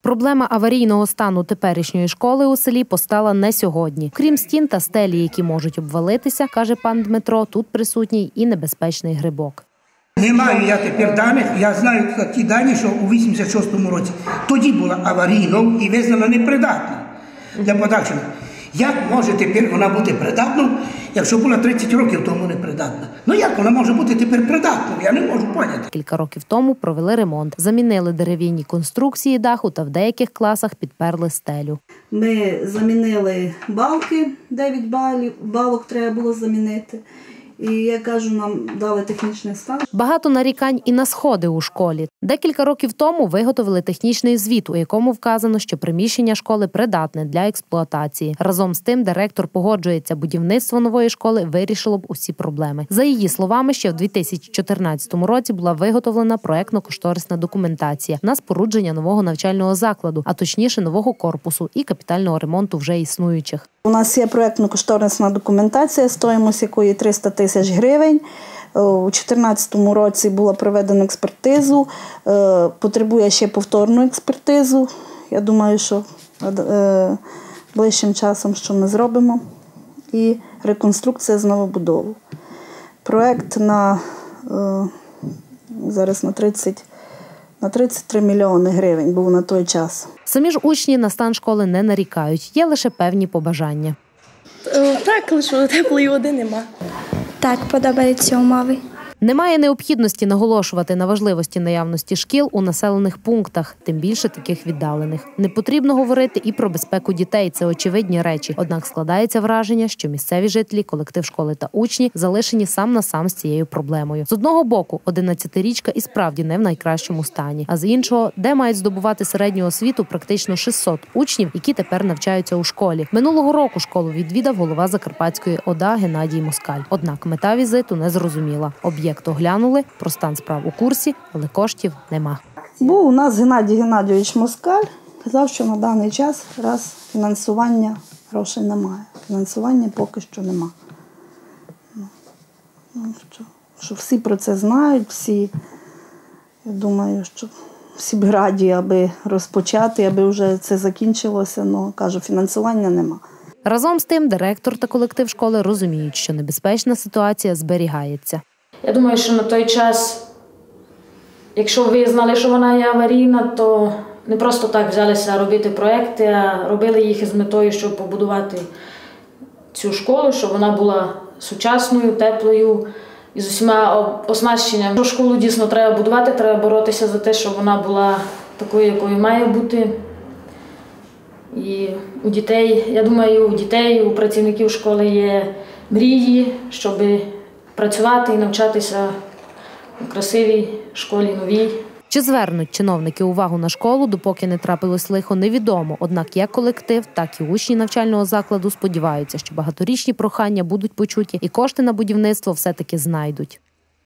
Проблема аварійного стану теперішньої школи у селі постала не сьогодні. Крім стін та стелі, які можуть обвалитися, каже пан Дмитро, тут присутній і небезпечний грибок. Не маю я тепер даних, я знаю ті дані, що у 86-му році тоді була аварійною і визнана непридатною для подальшого. Як може тепер вона бути придатною, якщо була 30 років тому непридатна? Ну як вона може бути тепер придатною? Я не можу поняти. Кілька років тому провели ремонт. Замінили дерев'яні конструкції даху та в деяких класах підперли стелю. Ми замінили балки, 9 балок треба було замінити. І, я кажу, нам дали технічний стаж. Багато нарікань і на сходи у школі. Декілька років тому виготовили технічний звіт, у якому вказано, що приміщення школи придатне для експлуатації. Разом з тим, директор погоджується, будівництво нової школи вирішило б усі проблеми. За її словами, ще в 2014 році була виготовлена проектно-кошторисна документація на спорудження нового навчального закладу, а точніше нового корпусу і капітального ремонту вже існуючих. У нас є проектно-кошторисна документація, стоїмость якої 300 тисяч гривень. У 2014 році було проведено експертизу, потребує ще повторну експертизу. Я думаю, що ближчим часом що ми зробимо. І реконструкція з новобудову. Проект зараз на 33 мільйони гривень був на той час. Самі ж учні на стан школи не нарікають, є лише певні побажання. Так, лише теплої води нема. Так, подобаються умови. Немає необхідності наголошувати на важливості наявності шкіл у населених пунктах, тим більше таких віддалених. Не потрібно говорити і про безпеку дітей, це очевидні речі. Однак складається враження, що місцеві жителі, колектив школи та учні залишені сам на сам з цією проблемою. З одного боку, 11-річка і справді не в найкращому стані, а з іншого, де мають здобувати середню освіту практично 600 учнів, які тепер навчаються у школі. Минулого року школу відвідав голова Закарпатської ОДА Геннадій Москаль. Однак мета візиту не зрозуміла. Об'єкт оглянули, про стан справ у курсі, але коштів нема. Був у нас Геннадій Геннадійович Москаль, казав, що на даний час фінансування грошей немає. Фінансування поки що нема. Що всі про це знають, всі, я думаю, що всі б раді, аби розпочати, аби вже це закінчилося, але, кажу, фінансування нема. Разом з тим, директор та колектив школи розуміють, що небезпечна ситуація зберігається. Я думаю, що на той час, якщо ви знали, що вона є аварійна, то не просто так взялися робити проекти, а робили їх із метою, щоб побудувати цю школу, щоб вона була сучасною, теплою і з усіма оснащеннями. Школу дійсно треба будувати, треба боротися за те, щоб вона була такою, якою має бути. І у дітей, я думаю, у дітей, у працівників школи є мрії, щоб працювати і навчатися у красивій школі новій. Чи звернуть чиновники увагу на школу, допоки не трапилось лихо, невідомо. Однак як колектив, так і учні навчального закладу сподіваються, що багаторічні прохання будуть почуті і кошти на будівництво все-таки знайдуть.